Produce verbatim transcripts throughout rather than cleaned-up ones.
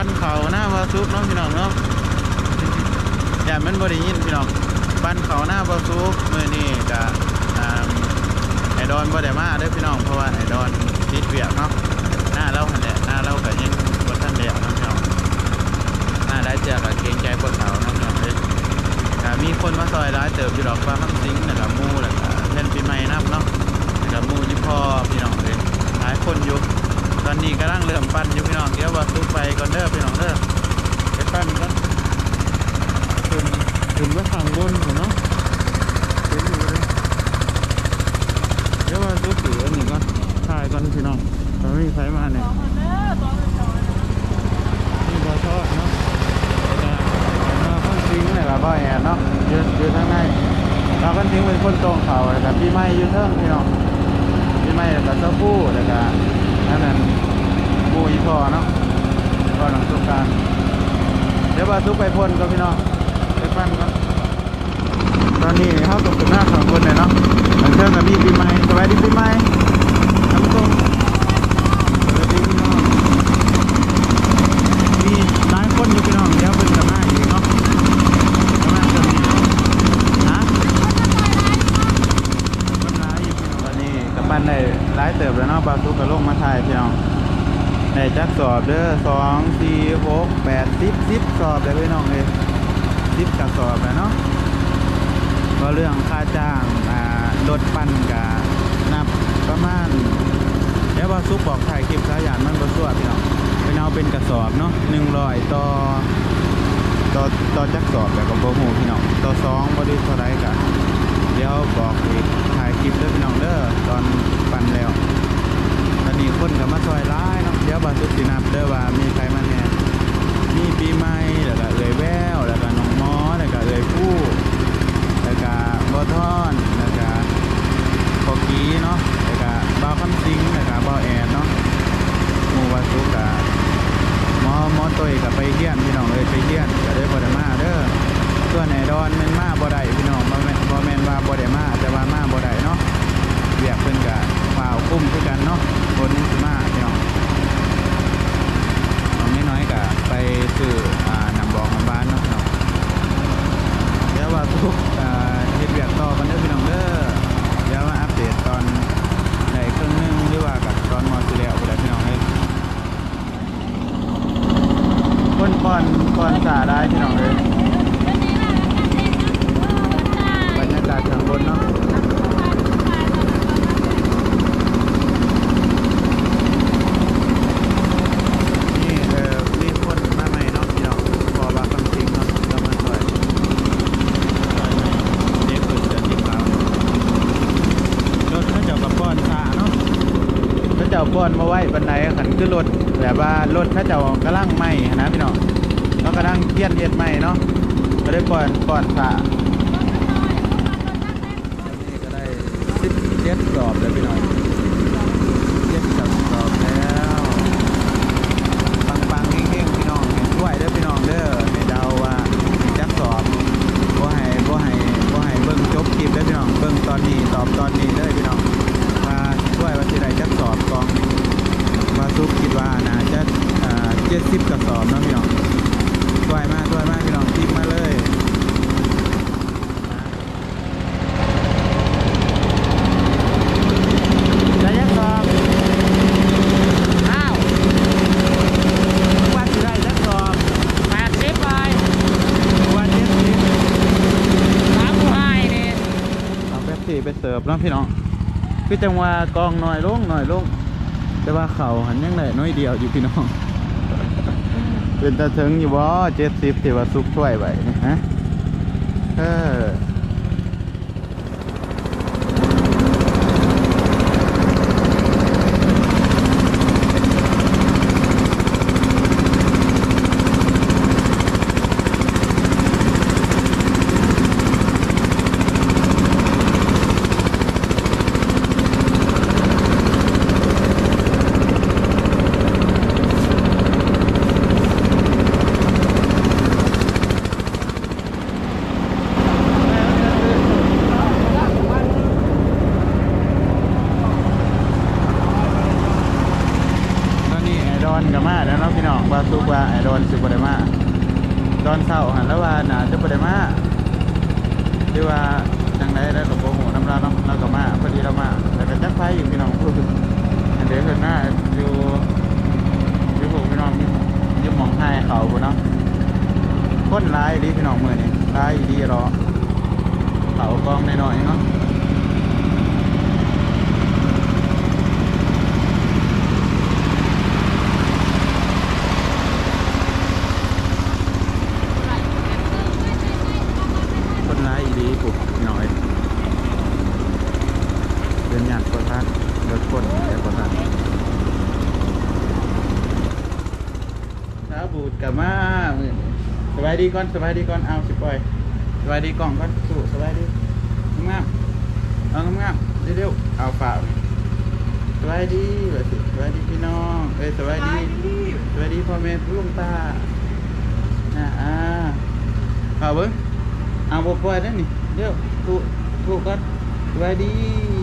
เขาหน้าบาซุกน้องพี่น้องเนาะอย่ามันบริยินพี่น้องปั้นเขาหน้าบาซุกมือนี่จะไอดอนบ่ได้มาเด้อพี่น้องเพราะว่าไอดอนติดเวียกเนาะหน้าเล่าหันแหละหน้าเล่ากับยังบนท่านเดียวน้องพี่น้องหน้าได้เจอกับเกรงใจบนเขาน้องพี่น้องเลยมีคนมาซอยร้ายเติบอยู่ดอกฟ้าข้ามซิงนะครับมูแหละเล่นปีใหม่นับเนาะนะครับมูยี่พ่อพี่น้องเลยหลายคนอยู่ตอนนี้กำลังเริ่มปั้นอยู่พี่น้องเดี๋ยวว่าซุกไปก่อนเด้อพี่น้องเด้อไปปั้นกันถึงถึงว่าทางบนเนาะเห็นอยู่เลยเดี๋ยวว่าซุกถืออันนี้ก่อนถ่ายก่อนพี่น้องตอนนี้ใครมาเนี่ยนี่บอทอดเนาะทิ้งเลยครับพ่อแอนเนาะยืดยืดทั้งในเราก็ทิ้งเป็นคนตรงเขาแต่กับพี่ไม้ยืดเทิงพี่น้องพี่ไม้กับเจ้าผู้แต่กับนั่นนั่นผู้อีพอเนาะก็หลังสุกการเดี๋ยวว่าซุกไปพ่นก็พี่น้องไปปั้นก็ตอนนี้เข้าตรงจุดหน้าสองคนเลยเนาะหลังเทิงกับพี่พี่ไม้สบายดีพี่ไม้ทำตรงสวัสดีพี่น้องมีหลายคนอยู่พี่น้องเดี๋ยวเป็นกับหน้าอีกเนาะปั้นได้หลายเติบแล้วเนาะบาซุกกระโลกมาถ่ายพี่น้องได้จักสอบเด้อสองสี่หกแปดสิบสิบสอบเลยพี่น้องเลยสิบกับสอบแล้วเนาะก็เรื่องค่าจ้างรถปั้นกับนับประมาณแล้วบาซุกบอกถ่ายคลิปสายานมันบาซัวพี่น้องเป็นเอาเป็นกระสอบเนาะหนึ่งร้อยต่อต่อต่อจักสอบแบบกับโบหูพี่น้องต่อสองบริษัทเท่าไรกันเดี๋ยวบอกอีกถ่ายคลิปเด้อพี่น้องเด้อตอนปั่นแล้วตอนนี้คนกับมาซอยร้ายเนาะเดี๋ยวบาสุสินับเด้อว่ามีใครมาเนี่ยมีปีใหม่แล้วก็เอ่ยแววแล้วก็น้องมอแล้วก็เอ่ยผู้แล้วก็บอทอนแล้วก็พอกี้เนาะแล้วก็บ่าวคำซิงแล้วก็บ่าวแอนเนาะหมู่บาสุกับมอมอตัวเอกกับไปเฮียนพี่น้องเลยไปเฮียนก็ได้บ่ได้มาเด้อส่วนไอดอนมันมาบ่ได้พี่น้องบ่แม่นบ่แม่นว่าบ่ได้มาแต่ว่ามาบ่ได้เนาะเรียกเพิ่นก็ฝ่าวคุ้มคือกันเนาะคนสิมาพี่น้องน้องน้อยๆก็ไปซื้ออ่านำบอกน้ำบ้านเนาะเดี๋ยวว่าทุกอ่าเฮ็ดเวียกต่อกันเด้อพี่น้องเด้อเดี๋ยวมาอัปเดตตอนได้ครึ่งนึงหรือว่ากับตอนมอสิแล้วบ่ได้พี่น้องเอ้ยคนก่อนก่อนสาได้พี่น้องเอ้ยบรรยากาศทางบนเนาะนี่เออรีบคนมาใหม่เนาะพี่น้องพอบางคำจริงเนาะเรามาสวยเด็กคนเสือที่ขาวรถเขาเจ้ากับป้อนสาเนาะเขาเจ้าป้อนมาไว้บันไดขันขึ้นรถแบบว่ารถเขาเจ้ากระลังไหมนะพี่น้องแล้วกระลังเทียนเทียนไหมเนาะก็ได้ป้อนป้อนสาเจ็ดสอบเลยพี่น้องเจ็ดสอบแล้วปังปังเฮงๆพี่น้องเห็นด้วยเด้อพี่น้องเด้อให้เดาว่าจักสอบบ่ให้บ่ให้บ่ให้เบิ่งจบคลิปเด้อพี่น้องเบิ่งตอนนี้ตอบตอนนี้เลยพี่น้องมาช่วยว่าสิได้จักสอบกองมาซุกคิดว่าน่าจะอ่าเจ็ดสิบกระสอบเนาะพี่น้องช่วยมาช่วยมาพี่น้องทิมมาเลยไปเสิร์ฟเนาะพี่น้องคือจังหวะกองหน่อยลงหน่อยลงแต่ว่าเขาหันยังไงน้อยเดียวอยู่พี่น้องเป็นตาถึงอยู่บ่เจ็ดสิบที่ว่าซุกช่วยไว้ฮะเออว่าไอ้โดนสิบได้มาตอนเช้าหันแล้วว่าน่าจะได้มาที่ว่าจังไดได้กับโบหูน้ำลาเนาะเราก็มาพอดีเรามาแต่ก็จักไฟอยู่พี่น้องพูดเดี๋ยวเพิ่นหน้าอยู่อยู่พวกพี่น้องอยู่มองให้เขาพุ่นเนาะคนร้ายดีพี่น้องมื้อนี้ร้ายดีรอเขากองน้อยๆเนาะคนร้ายดีปุ๊บหน่อยเดินหยาดกว่าท่านรถคนแย่กว่าท่านถ้าบูดกับมามื้อนี้สบายดีก่อนสบายดีก่อนเอาสิปล่อยสบายดีกล่องก่อนสู้สบายดีงามๆเอางามๆเร็วๆเอาฝากสบายดีแบบสิสบายดีพี่น้องเอ้ยสบายดีสบายดีพ่อแม่ลุงตาอ่าอ่าเอาเบิ้งเอาบ่ปล่อยได้นี่เร็วสู้สู้ก่อนสบายดี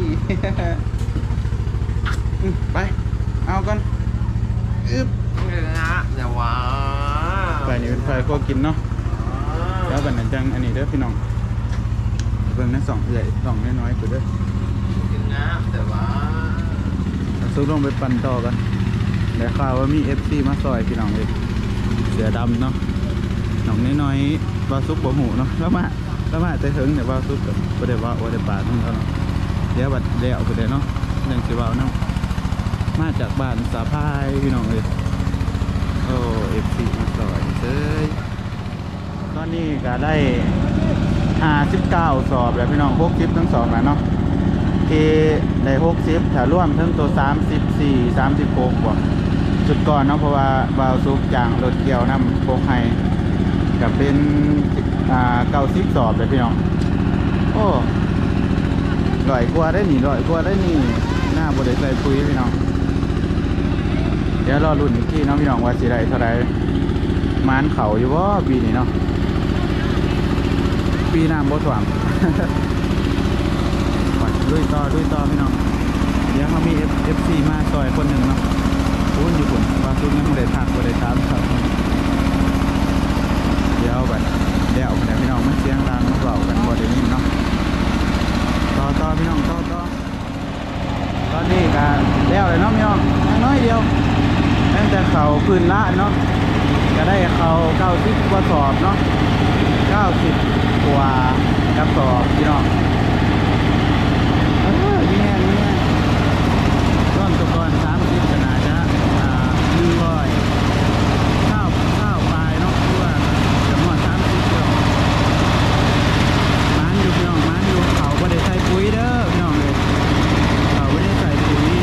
ไปเอาก่อนอึ๊บเนื้ออย่าว้าไปนี่เป็นไฟพวกกินเนาะแล้วกันนั่นจังอันนี้เด้อพี่น้องเบิ่งนะสองใหญ่สองน้อยๆกูเด้อกินน้ำแต่ว่าซุกลงไปปั่นต่อกันได้ข่าวว่ามี เอฟ ซี มาซอยพี่น้องเลยเสือดำเนาะน้องน้อยๆบาซุกบ่หูเนาะแล้วมาแล้วมาแต่ถึงเนี่ยบาซุกกับบ่ได้ว่าโอได้ปาดนั่นเขาเนาะเดี๋ยวบัดเดี๋ยวกูได้เนาะเรื่องสิเว้าเนาะมาจากบ้านสาพายพี่น้องเลยโอ้ เอฟ ซี มาซอยเซ้ยตอนนี้ก็ได้ห้าสิบเก้าสอบแล้วพี่น้องหกสิบทั้งสองแล้วเนาะที่ได้หกสิบถ้าร่วมทั้งตัวสามสิบสี่ สามสิบหกบ่จุดก่อนเนาะเพราะว่าบาวซุกจางรถเกี่ยวนำโปกไฮกับเป็นอ่าเก้าสิบสอบเลยพี่น้องโอ้ลอยกว่าได้หนีลอยกว่าได้หนีหน้าบริใส่ปุ๋ยพี่น้องเดี๋ยวรอรุ่นอีกทีเนาะพี่น้องว่าสิได้เท่าไรมานเขาอยู่ว่าปีนี้เนาะปีน้ำบ่ท่วม ลุยต่อลุยต่อพี่น้องเดี๋ยวเขามี เอฟ ซี มาซอยคนหนึ่งเนาะพูดอยู่ปุ่นว่าซุกยังไม่ได้ทักไม่ได้ถามครับเดี๋ยวแบบเดี๋ยวเดี๋ยวพี่น้องมันเสียงดังมาเบากันพอได้ยินเนาะต่อต่อพี่น้องต่อต่อตอนนี้ก็แล้วเลยเนาะพี่น้องน้อยเดียวตั้งแต่เขาพื้นละเนาะจะได้เขาเก้าสิบกว่าสอบเนาะเก้าสิบกว่ากระสอบพี่น้องนี่แน่นี่แน่ร่วมตัวก่อนสามสิบขนาดจะอ่าหนึ่งร้อยข้าวข้าวปลายเนาะคือว่าจำนวนสามสิบเดียวมันอยู่พี่น้องมันอยู่เขาไม่ได้ใส่ปุ๋ยเด้อพี่น้องเลยเขาไม่ได้ใส่ปุ๋ย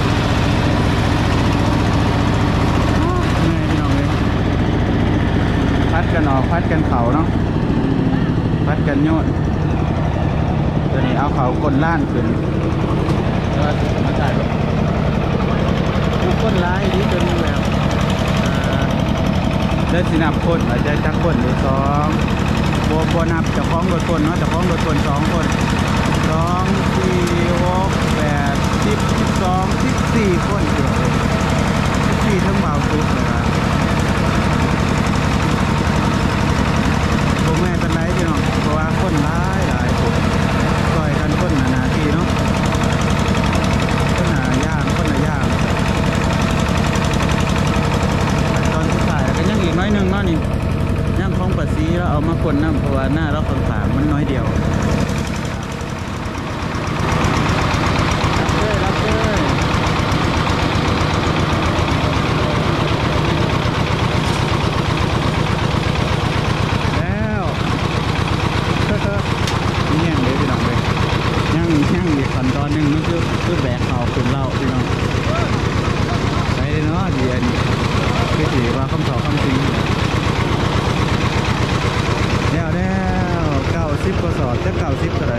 เหนื่อยพี่น้องเลยพัดกันออกพัดกันเขาเนาะพัดกันโยดตัวนี้เอาเขาก้นล้านขึ้นแล้วมาใส่ผู้ก้นร้ายนี่จนแบบได้สินับคนอาจจะจักคนหรือสองโบโบนับจะคล้องรถคนเนาะจะคล้องรถคนสองคนสองสี่หกแปดสิบสิบสองสิบสี่คนเดียวเลยสิบสี่ทั้งเบาสุดเลยครับผมแม่เป็นไรพี่น้องเพราะว่าคนร้ายหลายคนซอยกันคนหนาหนาทีเนาะคนหนาย่างคนหนาย่างตอนสุดท้ายก็ยังอีกน้อยหนึ่งเนาะนี่ย่างคลองปัสซีแล้วเอามาคนน้ำเพราะว่าหน้าเราข้างขางมันน้อยเดียวรับเลยรับเลยแล้วเนี่ยเลยพี่น้องเลยย่างย่างอีกขั้นตอนหนึ่งมันคือคือแบกเขาขึ้นเล่าพี่น้องไปเลยเนาะเดี๋ยวนี้คือถือว่าคำตอบคำจริงแล้วแล้วเก้าสิบกว่าสอบจะเก้าสิบเท่าไร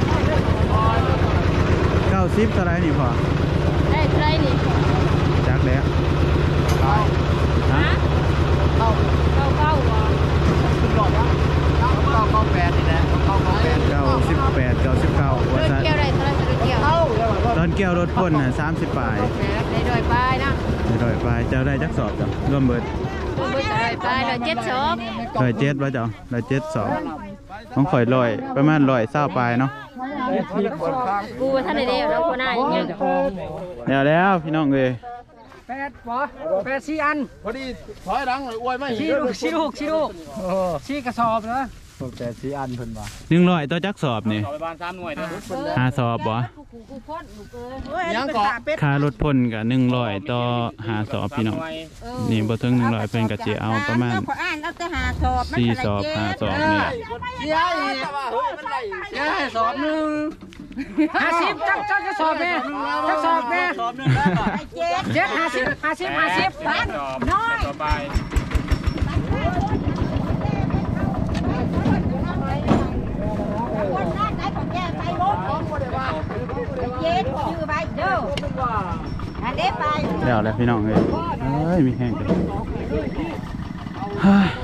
เก้าสิบเท่าไรนี่พอได้เท่าไรนี่จักแล้วฮะเข้าเก้าเก้าเหรอสุดยอดวะเข้าเข้าเข้าแปดนี่แหละเข้าเข้าแปดเก้าสิบแปดเก้าสิบเก้าเลืว่าอดซะเกี่ยวอะไรเท่าไรเลือดเกี่ยวเข้าแล้วมันก็ตอนเกี่ยวรถพ่นน่ะสามสิบปลายได้ด้วยไปนะเดี๋ยวปลายเจ้าได้จักสอบจ้ะรวมเบิดเบิดอะไรไปเดี๋ยวเจ็ดสอบร้อยเจ็ดว่าเจ้าร้อยเจ็ดสอบของข่อยร้อยประมาณร้อยเศร้าปลายเนาะกูท่านได้เดียวแล้วคนหน้าอย่างเงี้ยเดี๋ยวแล้วพี่น้องเลยแปดปะแปดสี่อันพอดีถอยหลังเลยอวยไม่ชี้ลูกชี้ลูกชี้ลูกชี้กระสอบนะแปดสี่อันเพิ่นว่าหนึ่งร้อยต่อจักสอบนี่สอบบ้านสามหน่วยเด้อห้าสอบบ่ยังเกาะค่ารถพ่นกับหนึ่งร้อยต่อห้าสอบพี่น้องนี่บ่ถึงหนึ่งร้อยเพิ่นก็สิเอาประมาณอ่านเอาแต่หาสอบสี่สอบห้าสอบนี่เสียอีกเสียให้สอบหนึ่งห้าสิบจักจักจะสอบแม่จักสอบแม่สอบหนึ่งแล้วก็เจ็ดห้าสิบห้าสิบห้าสิบพันน้อยต่อไปคนนั้นไหนของแกไปรถของบ่ได้ว่าเย็ดชื่อไปเด้ออันเด้ไปเดี๋ยวแล้วพี่น้องเลยเอ้ยมีแห้งกันเฮ้ย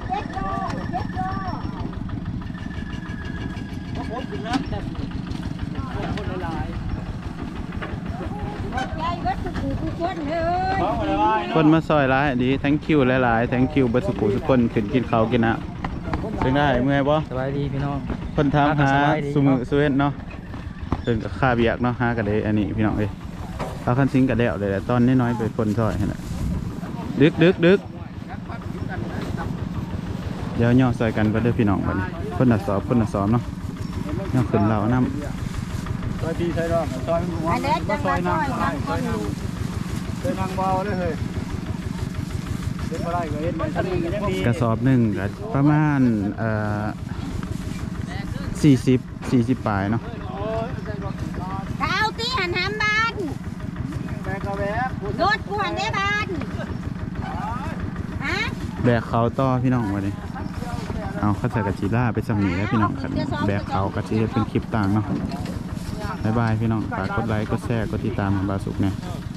ใจวัดสุขุทุกคนเลยคนมาซอยร้ายดี thank you หลายๆ thank you เบิดสุขุทุกคนขึ้นกินข้าวกินน้ำเป็นได้เมื่อยบ่สบายดีพี่น้องคนถามหาสบายดีสุมือสุเวนเนาะเพิ่นก็ค่าเบียกเนาะหากันได้อันนี้พี่น้องเอ้ยเอาคันซิงกระเดวเลยแหละตอนน้อยๆไปคนซอยให้น่ะดึกดึกดึกเดี๋ยวย่อซอยกันก็เด้อพี่น้องบัดนี้คนน่ะสอบคนน่ะสอบเนาะย่อขึ้นเหล่าน้ำซอยพี่ซอยน้องซอยหัวอันเด้จะมาซอยนั่งคนอยู่ซอยนางเบาเลยเฮ้ยเฮ็ดบ่ได้ก็เฮ็ดมันทำนี่ก็ยังดีกระสอบหนึ่งก็ประมาณเอ่อสี่สิบสี่สิบปลายเนาะข้าวตีหันหามบ้านแบกกระแบกรถกูหันได้บ้านฮะแบกเขาต่อพี่น้องวันนี้เอาข้าวใส่กะจีล่าไปสำนีแล้วพี่น้องครับแบกเขากะจีเป็นคลิปต่างเนาะบ๊ายบายพี่น้องฝากกดไลค์กดแชร์กดติดตามบาสุกเนี่ยเ